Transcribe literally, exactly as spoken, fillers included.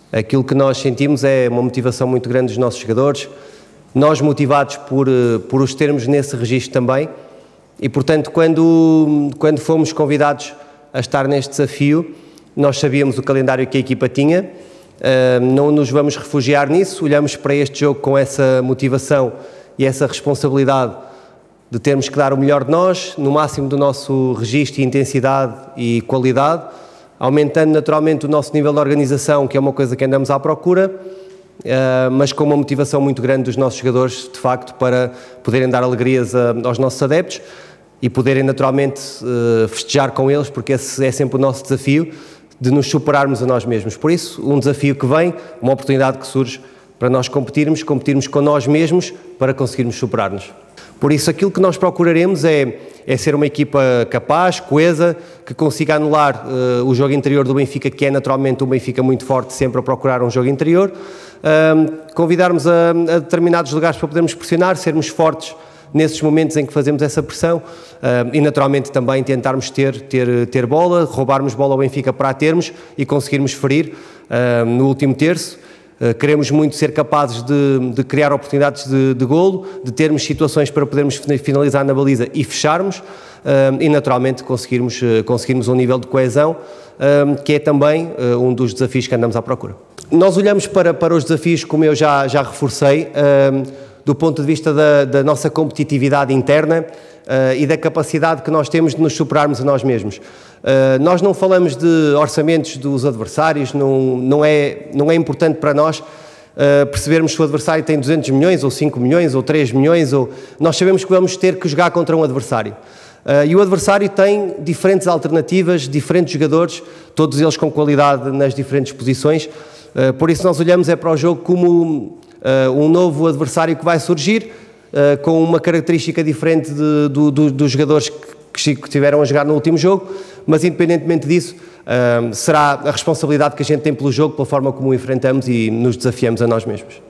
Aquilo que nós sentimos é uma motivação muito grande dos nossos jogadores, nós motivados por, por os termos nesse registro também, e portanto quando, quando fomos convidados a estar neste desafio, nós sabíamos o calendário que a equipa tinha, não nos vamos refugiar nisso, olhamos para este jogo com essa motivação e essa responsabilidade de termos que dar o melhor de nós, no máximo do nosso registro e intensidade e qualidade, aumentando naturalmente o nosso nível de organização, que é uma coisa que andamos à procura, mas com uma motivação muito grande dos nossos jogadores, de facto, para poderem dar alegrias aos nossos adeptos e poderem naturalmente festejar com eles, porque esse é sempre o nosso desafio, de nos superarmos a nós mesmos. Por isso, um desafio que vem, uma oportunidade que surge para nós competirmos, competirmos com nós mesmos para conseguirmos superar-nos. Por isso, aquilo que nós procuraremos é, é ser uma equipa capaz, coesa, que consiga anular uh, o jogo interior do Benfica, que é naturalmente um Benfica muito forte, sempre a procurar um jogo interior, uh, convidarmos a, a determinados lugares para podermos pressionar, sermos fortes nesses momentos em que fazemos essa pressão uh, e naturalmente também tentarmos ter, ter, ter bola, roubarmos bola ao Benfica para a termos e conseguirmos ferir uh, no último terço. Uh, queremos muito ser capazes de, de criar oportunidades de, de golo, de termos situações para podermos finalizar na baliza e fecharmos uh, e naturalmente conseguirmos, uh, conseguirmos um nível de coesão uh, que é também uh, um dos desafios que andamos à procura. Nós olhamos para, para os desafios, como eu já, já reforcei, uh, do ponto de vista da, da nossa competitividade interna uh, e da capacidade que nós temos de nos superarmos a nós mesmos. Uh, nós não falamos de orçamentos dos adversários, não, não, é, não é importante para nós uh, percebermos se o adversário tem duzentos milhões, ou cinco milhões, ou três milhões, ou... nós sabemos que vamos ter que jogar contra um adversário. Uh, e o adversário tem diferentes alternativas, diferentes jogadores, todos eles com qualidade nas diferentes posições, uh, por isso nós olhamos é para o jogo como Uh, um novo adversário que vai surgir, uh, com uma característica diferente de, do, do, dos jogadores que, que estiveram a jogar no último jogo, mas independentemente disso, uh, será a responsabilidade que a gente tem pelo jogo, pela forma como o enfrentamos e nos desafiamos a nós mesmos.